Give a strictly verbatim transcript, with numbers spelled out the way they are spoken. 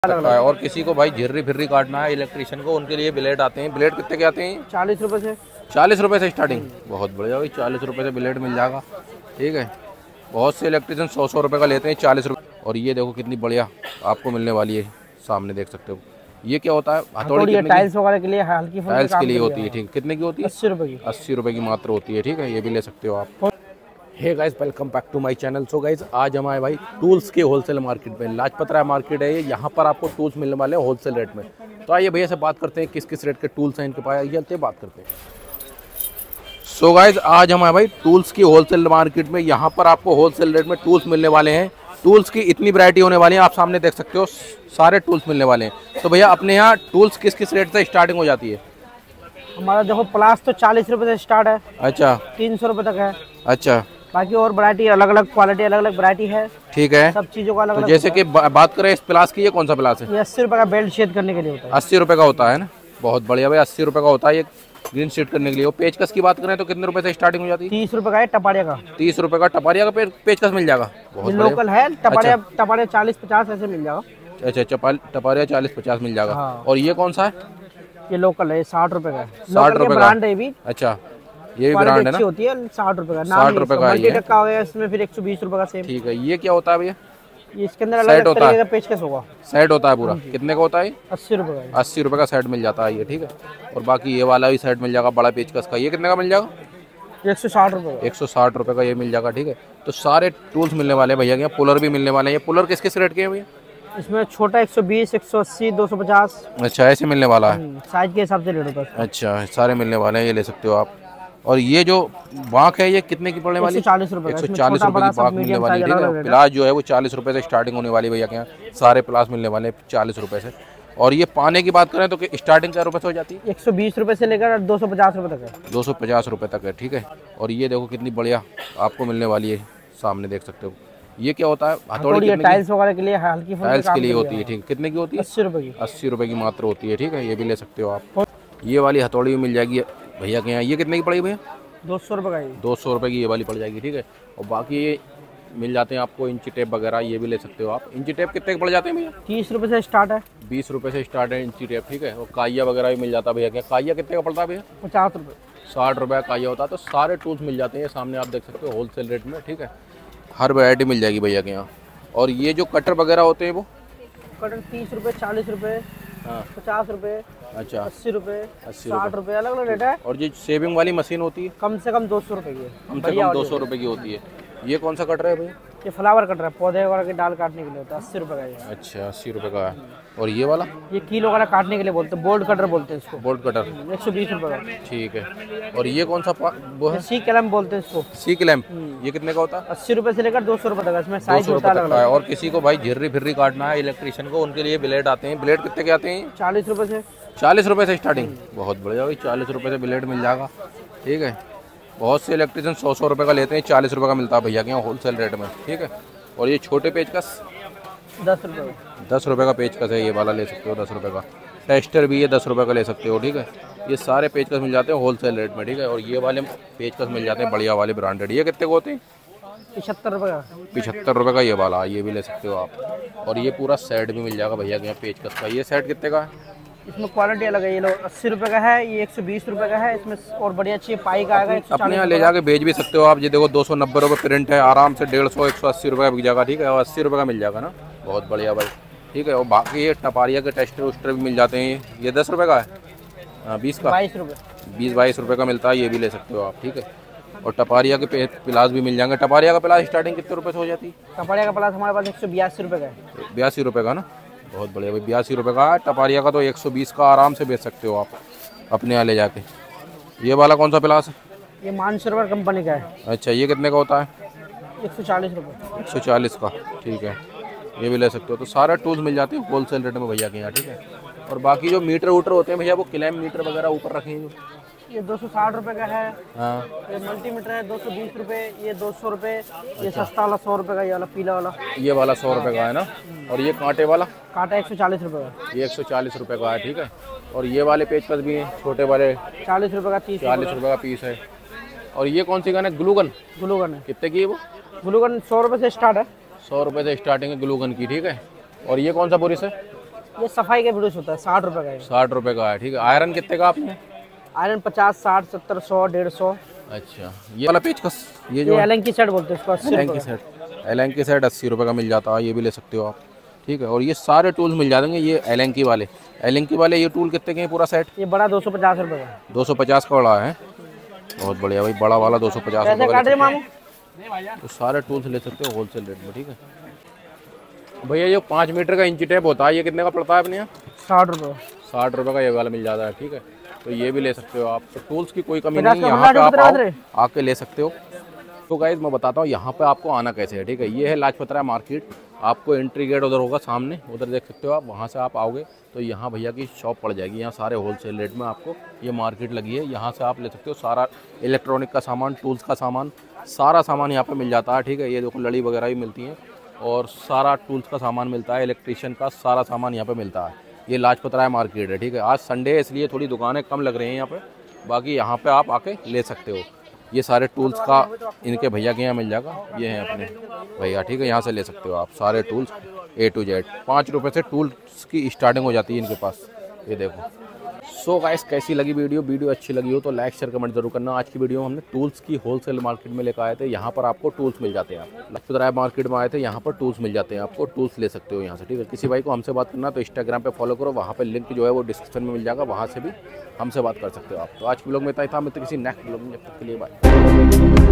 और किसी को भाई झिर्री फिर्री काटना है इलेक्ट्रिशियन को, उनके लिए ब्लेड आते हैं। ब्लेड कितने के आते हैं? चालीस रुपए से चालीस रुपए से स्टार्टिंग। बहुत बढ़िया भाई, चालीस रुपए से ब्लेड मिल जाएगा। ठीक है, बहुत से इलेक्ट्रिशियन सौ सौ रुपये का लेते हैं, चालीस रुपये। और ये देखो कितनी बढ़िया आपको मिलने वाली है, सामने देख सकते हो। ये क्या होता है? हथौड़ी टाइल्स वगैरह के लिए, हल्की टाइल्स के लिए होती है। ठीक, कितने की होती है? अस्सी रुपए की। अस्सी रुपए की मात्र होती है। ठीक है, ये भी ले सकते हो आप। Hey guys, welcome back to my channel. So guys, आज हम आए भाई टूल्स के होलसेल मार्केट में। लाजपत राय मार्केट है ये, यहाँ पर आपको टूल्स मिलने वाले हैं होलसेल रेट में। तो आइए भैया से बात करते हैं किस किस रेट के टूल्स हैं इनके पास, चलते बात करते हैं। सो गाइस, आज हम आए भाई टूल्स की होलसेल मार्केट में। यहाँ पर आपको होलसेल रेट में टूल्स मिलने वाले हैं। टूल्स की इतनी वैरायटी होने वाली है, आप सामने देख सकते हो, सारे टूल्स मिलने वाले हैं। तो भैया अपने यहाँ टूल्स किस किस रेट से स्टार्टिंग हो जाती है? हमारा देखो प्लास तो चालीस रुपए से स्टार्ट है। अच्छा, तीन सौ रुपए तक है। अच्छा, बाकी और वैरायटी अलग अलग क्वालिटी, अलग अलग वैरायटी है। ठीक है, सब चीजों का अलग अलग। तो जैसे कि बात करें इस प्लास की, ये कौन सा प्लास है? ये अस्सी रुपए का बेल्ट शेड करने के लिए होता है। अस्सी रुपए का होता है ना, बहुत बढ़िया भाई, अस्सी रुपए का होता है ये ग्रीन शेड करने के लिए। वो पेचकस की बात करें तो कितने रुपए से स्टार्टिंग हो जाती है? तीस रुपए का है टपारिया का। तीस रुपए का टपारिया का पेचकस मिल जाएगा, बहुत लोकल है। टपारिया टपारिया चालीस पचास ऐसे मिल जाएगा। अच्छा, टपारिया चालीस पचास मिल जाएगा। और ये कौन सा है? ये लोकल है, साठ रुपए का। साठ रुपए ब्रांड है भी। अच्छा, ये भी ब्रांड है ना, होती है। साठ रुपए का, साठ रुपए का है। टक्का हो गया इसमें, फिर एक सौ बीस रुपए का सेम। ठीक है, ये क्या होता है भैया? ये इसके अंदर अलग अलग तरीके का पेचकस होगा। सेट होता है पूरा। कितने का होता है? अस्सी रुपए का। अस्सी रुपए का सेट मिल जाता है ये। ठीक है, और बाकी ये वाला भी सेट मिल जाएगा बड़ा पेचकस का। ये कितने का मिल जाएगा? एक सौ साठ रुपए एक सौ साठ रुपए का ये मिल जाएगा। ठीक है, तो सारे टूल्स मिलने वाले हैं भैया के। पुलर भी मिलने वाले हैं। ये पुलर किस किस रेट के हैं भैया? इसमें छोटा एक सौ बीस, एक सौ अस्सी, दो सौ पचास। अच्छा, ऐसे मिलने वाला है, साइज के हिसाब से ले लो। अच्छा, सारे मिलने वाले हैं, ये ले सकते हो आप। और ये जो बांक है ये कितने की पड़ने वाली? एक सौ चालीस रुपए। एक सौ चालीस रुपए की बांक मिलने वाली है। ठीक है, प्लास जो है वो चालीस रुपए से स्टार्टिंग होने वाली भैया के यहाँ। सारे प्लास मिलने वाले हैं चालीस रुपए से। और ये पाने की बात करें तो स्टार्टिंग क्या रुपए से हो जाती है? एक सौ बीस रुपए से लेकर दो सौ पचास रुपए तक है। दो सौ पचास रुपए तक है। ठीक है, और ये देखो कितनी बढ़िया आपको मिलने वाली है, सामने देख सकते हो। ये क्या होता है? हथौड़ी टाइल्स वगैरह के लिए, हल्की टाइल्स के लिए होती है। ठीक, कितने की होती है? अस्सी रुपए की। अस्सी रुपए की मात्र होती है। ठीक है, ये भी ले सकते हो आप। ये वाली हथौड़ी मिल जाएगी भैया के यहाँ। ये कितने की पड़ेगी भैया? दो सौ रुपये का। दो सौ रुपये की ये वाली पड़ जाएगी। ठीक है, और बाकी ये मिल जाते हैं आपको इंची टेप वगैरह, ये भी ले सकते हो आप। इंची टेप कितने के पड़ जाते हैं भैया? तीस रुपये से स्टार्ट है। बीस रुपये से स्टार्ट है इंची टेप। ठीक है, और काइया वगैरह भी मिल जाता है भैया के। काइया कितने का पड़ता है भैया? पचास रुपये। साठ रुपये का काइया होता है। तो सारे टूल्स मिल जाते हैं, सामने आप देख सकते हो होलसेल रेट में। ठीक है, हर वैरायटी मिल जाएगी भैया के यहाँ। और ये जो कटर वगैरह होते हैं वो कटर तीस रुपये, चालीस रुपये, हाँ, पचास रुपये, अच्छा, अस्सी रुपये, अस्सी साठ रुपये, अलग अलग रेट है। और जो सेविंग वाली मशीन होती है कम से कम दो सौ रुपये की है। कम से कम दो सौ रुपये की होती है। ये कौन सा कटर है भैया? ये फ्लावर कटर है, पौधे वगैरह के डाल काटने के लिए होता है। अस्सी रुपये का है। अच्छा, अस्सी रुपये का है। और ये वाला? ये कील वगैरह काटने के लिए बोलते हैं, बोल्ड कटर बोलते हैं इसको। बोल्ड कटर एक सौ बीस रुपये का। ठीक है, और ये कौन सा वो है? सी क्लैम्प बोलते हैं इसको। सी क्लैम्प, ये कितने का होता है? अस्सी रुपये से लेकर दो सौ रुपये तक। इसमें साइज होता है। और किसी को भाई झिर्री फिर्री काटना है इलेक्ट्रिशियन को, उनके लिए ब्लेड आते हैं। ब्लेड कितने के आते हैं? चालीस रुपये से चालीस रुपये से स्टार्टिंग। बहुत बढ़िया भाई, चालीस रुपये से ब्लेड मिल जाएगा। ठीक है, बहुत से इलेक्ट्रिशियन सौ सौ रुपये का लेते हैं, चालीस रुपये का मिलता है भैया के यहाँ होलसेल रेट में। ठीक है, और ये छोटे पेचकस दस रुपये दस रुपये का पेचकस है, ये वाला ले सकते हो दस रुपये का। टेस्टर भी ये दस रुपये का ले सकते हो। ठीक है, ये सारे पेचकस मिल जाते हैं होलसेल रेट में। ठीक है, और ये वाले पेचकस मिल जाते हैं बढ़िया वाले ब्रांडेड। ये कितने को होते हैं? पिछहत्तर रुपये का। पिछहत्तर रुपये का ये वाला, ये भी ले सकते हो आप। और ये पूरा सेट भी मिल जाएगा भैया के यहाँ पेचकस का। ये सेट कितने का है? इसमें क्वालिटी अलग है। ये लो अस्सी रुपये का है, ये एक सौ बीस रुपये का है। इसमें और बढ़िया अच्छी पाई का आएगा। अपने यहाँ ले जाके बेच भी सकते हो आप। ये देखो दो सौ नब्बे रुपये प्रिंट है, आराम से डेढ़ सौ एक सौ अस्सी रुपये का बिक जाएगा। ठीक है, और अस्सी रुपये का मिल जाएगा ना, बहुत बढ़िया भाई। ठीक है, और बाकी ये टपारिया के टेस्टर वस्टर भी मिल जाते हैं। ये दस रुपये का है, हाँ, बीस का, बाईस रुपये बीस बाईस रुपये का मिलता है। ये भी ले सकते हो आप। ठीक है, और टपारिया के प्लास भी मिल जाएंगे। टपारिया का प्लास स्टार्टिंग कितने रुपये से हो जाती है? टपारिया का प्लास हमारे पास एक सौ बयासी रुपये का है। बयासी रुपये का ना, बहुत बढ़िया भाई, बयासी रुपये का है। टपारिया का तो एक सौ बीस का आराम से बेच सकते हो आप अपने यहाँ ले जाके। ये वाला कौन सा प्लास है? ये मानसरोवर कंपनी का है। अच्छा, ये कितने का होता है? एक सौ चालीस रुपये एक सौ चालीस का। ठीक है, ये भी ले सकते हो। तो सारे टूल्स मिल जाते हैं होलसेल रेट में भैया के यहाँ। ठीक है, और बाकी जो मीटर वूटर होते हैं भैया, वो क्लैम्प मीटर वगैरह ऊपर रखे हैं। ये दो सौ साठ रुपये का है। हाँ, ये मल्टीमीटर है दो सौ बीस रुपये, ये दो सौ रुपये। ये सस्ता वाला सौ रुपये का, ये वाला पीला वाला, ये वाला सौ रुपये का है ना। और ये कांटे वाला कांटा एक सौ चालीस रुपये का, ये एक सौ चालीस रुपये का है। ठीक है, और ये वाले पेचकस भी हैं छोटे वाले, चालीस रुपये का, तीस चालीस रुपये का पीस है। और ये कौन सी गन है? ग्लूगन। ग्लूगन है, कितने की है वो? ग्लूगन सौ रुपये से स्टार्ट है। सौ रुपये से स्टार्टिंग है ग्लूगन की। ठीक है, और ये कौन सा बोरिस है? ये सफाई का ब्रश होता है, साठ रुपए का है। साठ रुपए का है, ठीक है। आयरन कितने का आपने? आयरन पचास, साठ, सत्तर, सौ, डेढ़ सौ। अच्छा, ये वाला पेचकस, ये जो एलन की सेट बोलते हैं इसको, एलन की सेट, एलन की सेट अस्सी रुपए का मिल जाता है, ये भी ले सकते हो आप, ठीक है। और ये सारे टूल्स मिल जाएंगे, ये एलन की वाले, एलन की वाले ये टूल कितने के हैं पूरा सेट? ये बड़ा दो सौ पचास रुपए का, दो सौ पचास का बड़ा है, बहुत बढ़िया भाई, बड़ा वाला दो सौ पचास रुपये का। तो सारे टूल्स ले सकते हो होलसेल रेट में, ठीक है भैया। ये पाँच मीटर का इंची टेप होता है, ये कितने का पड़ता है अपने यहाँ? साठ रुपये साठ रुपये का ये वाला मिल जाता है, ठीक है। तो ये भी ले सकते हो आप, तो टूल्स की कोई कमी नहीं है, यहाँ पे आप आओ, आके ले सकते हो। तो गाइस मैं बताता हूँ यहाँ पे आपको आना कैसे है, ठीक है। ये है लाजपत राय मार्केट, आपको एंट्री गेट उधर होगा सामने, उधर देख सकते हो आप, वहाँ से आप आओगे तो यहाँ भैया की शॉप पड़ जाएगी। यहाँ सारे होलसेल रेट में आपको ये मार्केट लगी है, यहाँ से आप ले सकते हो सारा इलेक्ट्रॉनिक का सामान, टूल्स का सामान, सारा सामान यहाँ पे मिल जाता है, ठीक है। ये देखो लड़ी वगैरह भी मिलती हैं और सारा टूल्स का सामान मिलता है, इलेक्ट्रिशियन का सारा सामान यहाँ पे मिलता है। ये लाजपत राय मार्केट है, ठीक है। आज संडे है इसलिए थोड़ी दुकानें कम लग रही हैं यहाँ पे, बाकी यहाँ पे आप आके ले सकते हो। ये सारे टूल्स का इनके भैया के यहाँ मिल जाएगा, ये हैं अपने भैया, ठीक है। यहाँ से ले सकते हो आप सारे टूल्स ए टू जेड। पाँच रुपये से टूल्स की स्टार्टिंग हो जाती है इनके पास, ये देखो। सो गाइस कैसी लगी वीडियो? वीडियो अच्छी लगी हो तो लाइक शेयर कमेंट जरूर करना। आज की वीडियो में हमने टूल्स की होलसेल मार्केट में लेकर आए थे, यहाँ पर आपको टूल्स मिल जाते हैं। आप लाजपत राय मार्केट में आए थे, यहाँ पर टूल्स मिल जाते हैं, आपको टूल्स ले सकते हो यहाँ से, ठीक है। किसी भाई को हमसे बात करना तो इंस्टाग्राम पे फॉलो करो, वहाँ पे लिंक जो है वो डिस्क्रिप्शन में मिल जाएगा, वहाँ से भी हमसे बात कर सकते हो आप। तो आज के ब्लॉग में इतना ही था, मैं तो किसी नेक्स्ट ब्लॉग में, जब तक के लिए बाय।